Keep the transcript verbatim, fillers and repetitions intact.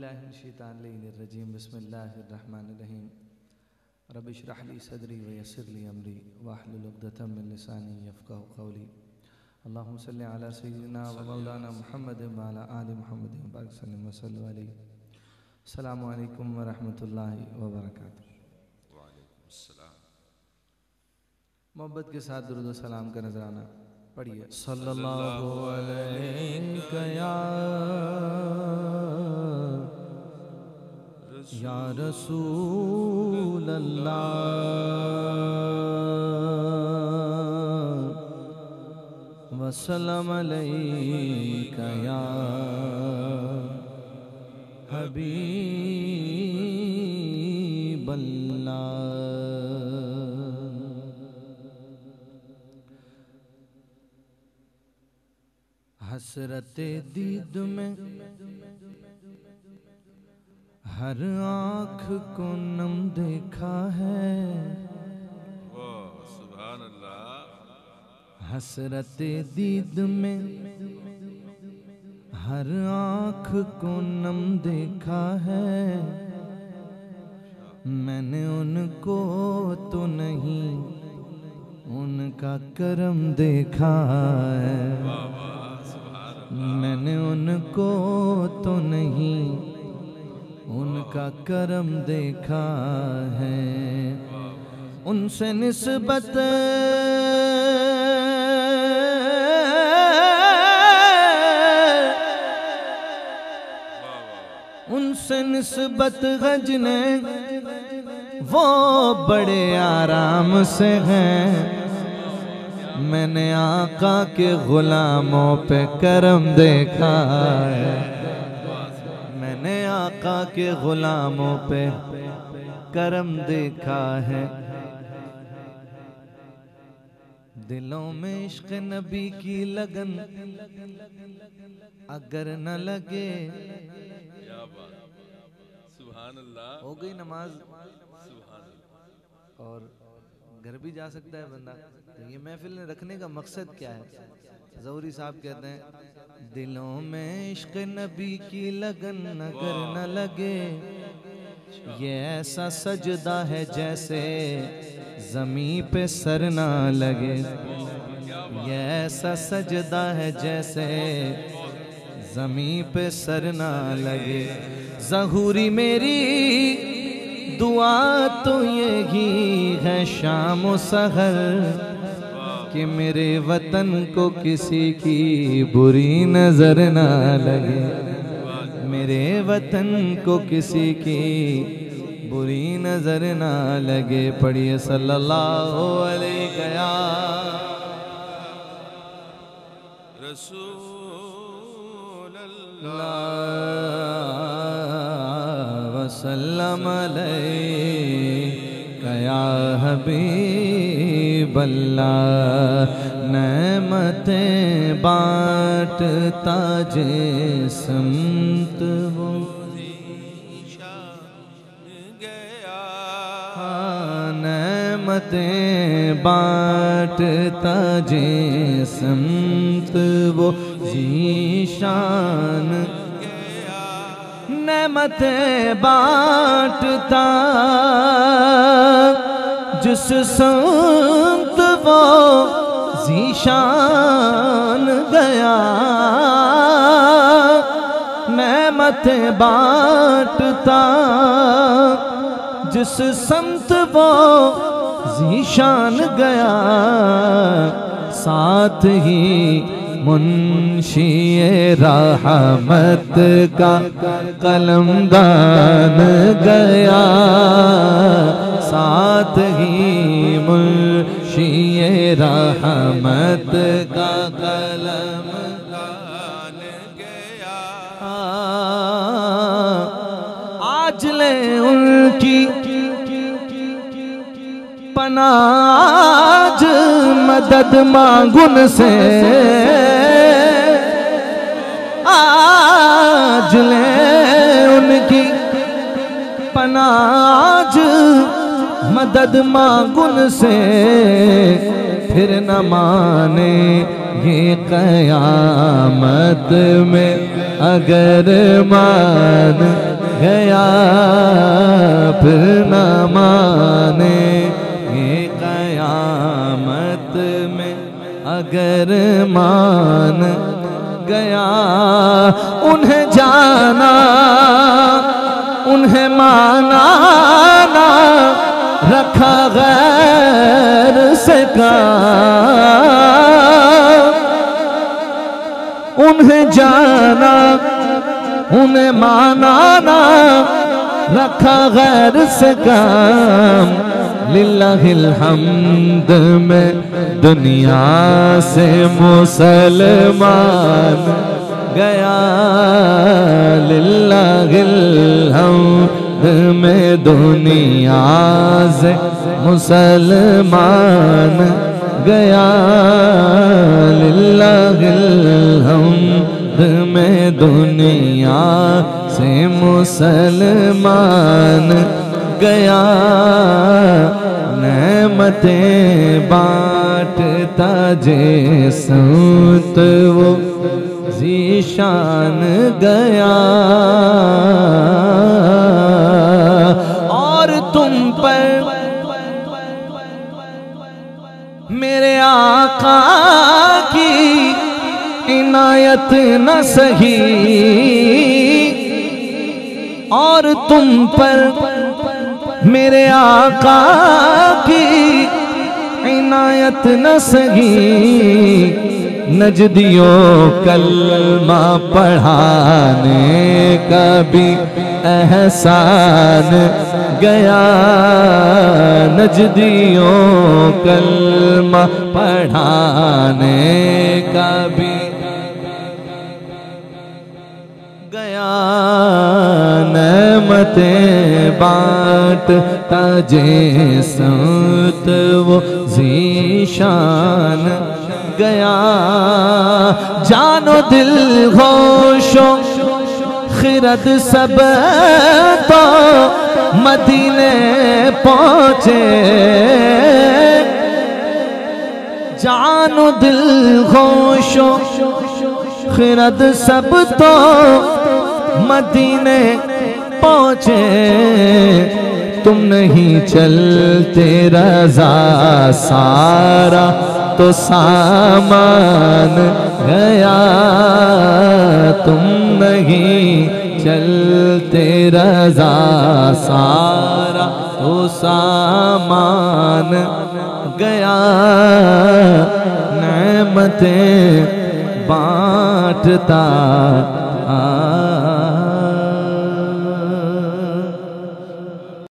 औज़ुबिल्लाहिमिनश्शैतानिर्रजीम बिस्मिल्लाहिर्रहमानिर्रहीम रब्बि इश्रह ली सदरी व यस्सिर ली अमरी वहलुल उक़दतम मिन लिसानी यफ़क़हू क़ौली अल्लाहुम्मा सल्लि अला सय्यिदिना व मौलाना मुहम्मदिन व अला आलि मुहम्मदिन व बारिक वसल्लिम व सल्लु अलैहि। अस्सलामु अलैकुम व रहमतुल्लाहि व बरकातुहू। व अलैकुम अस्सलाम। मोहब्बत के साथ दुरूद व सलाम का नजराना पढ़िए। सल्लल्लाहु अलैहि या या रसूल अल्लाह वसल्लम अलैका या हबीब अल्लाह। हसरते दीद में हर आँख को नम देखा है। सुभान अल्लाह। हसरते दीद में हर आँख को नम देखा है। मैंने उनको तो नहीं उनका करम देखा है। मैंने उनको तो नहीं उनका करम देखा है। उनसे निस्बत उनसे निस्बत गजने वो बड़े आराम से हैं। मैंने आका के गुलामों पे करम देखा है। मैंने आका के गुलामों पे करम देखा है। दिलों में इश्क नबी की लगन अगर न लगे। सुभान अल्लाह। हो गई नमाज सुभान अल्लाह। और घर भी जा सकता है बंदा। तो ये महफिल रखने का मकसद क्या है? ज़ौहरी साहब कहते हैं दिलों में इश्क नबी की लगन अगर न लगे। ये ऐसा सजदा है जैसे ज़मीं पे सर ना लगे। ये ऐसा सजदा है जैसे ज़मीं पे सर ना लगे। ज़हूरी मेरी दुआ तो यही है शाम व सहर कि मेरे वतन को किसी की बुरी नजर ना लगे। मेरे वतन को किसी की बुरी नजर ना लगे। पढ़िए सल्लल्लाहु अलैहि या रसूल अल्लाह वसल्लम अलैका या हबीब अल्लाह। नेमतें बांटता जिस्मत वो नेमतें बांटता जिस्मत वो ज़ीशान। नेमतें बांटता जिस संत वो ज़ीशान गया। नेमतें बांटता जिस संत वो ज़ीशान गया। साथ ही मुंशिए रहमत का कलमदान गया। साथ ही मुंशिए रहमत का कलमदान गया। आज ले उनकी पनाज मदद मांगुन से। आज ले उनकी पनाज मदद मांगुन से। फिर न माने ये कयामत में अगर मान गया फिर न माने ये कयामत में अगर मान गया। उन्हें जाना उन्हें माना ना रखा गैर से काम। उन्हें जाना उन्हें माना ना रखा गैर से काम। लिल्लाहिल हम्द में दुनिया से मुसलमान गया। लिल्लाहिल हम्द में दुनिया से मुसलमान गया। लिल्लाहिल हम्द में दुनिया से मुसलमान गया। नेमतें बांटता जे संत वो ज़ीशान गया। और तुम पर मेरे आका की इनायत न सही। और तुम पर मेरे आका की इनायत न सही। नजदियों कलमा पढ़ाने का भी एहसान गया। नजदियों कलमा पढ़ाने का भी गया। नेमतें बांटता जे संत वो ज़ीशान गया। जानो दिल होशो खिरद सब तो मदीने पहुँचे। जानो दिल होशो खिरद सब तो मदीने पहुँचे। तुम नहीं चलते रज़ा सारा तो सामान गया। तुम नहीं चलते रज़ा सारा तो सामान गया। नेमतें बांटता